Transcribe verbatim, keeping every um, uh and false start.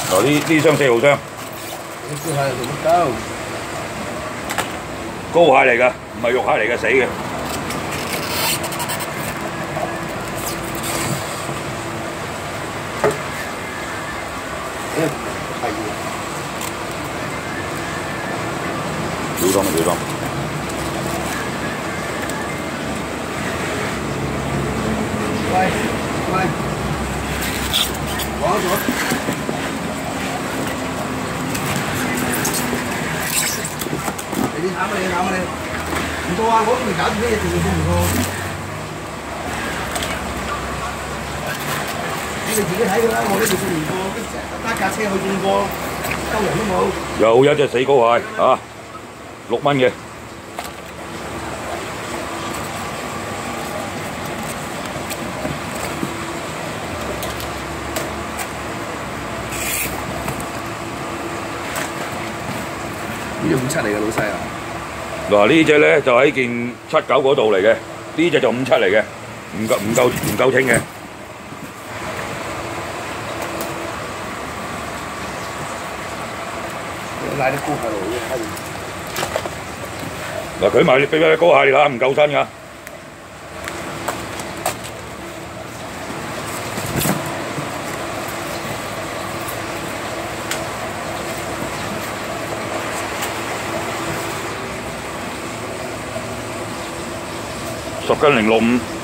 嗱呢呢箱四號箱， 呢隻係龍膠， 高蟹嚟㗎，唔係肉蟹嚟嘅，死嘅。 誒係喎， 小心啊小心！ 喂喂，攞咗。你砍啊你砍啊你，唔到啊！我都未搞掂咩嘢，仲要唔過？你哋自己睇㗎啦，我呢度送唔過，成架車去送過，收人都冇。 又一隻死高蟹啊，六蚊嘅。 呢隻五七嚟嘅老細啊！ 嗱呢隻咧就喺件七九嗰度嚟嘅，呢隻就五七嚟嘅，唔夠唔夠唔夠清嘅。 拉啲高蟹落去， 嗱佢買俾俾高蟹你睇，唔夠身㗎。十斤零六五。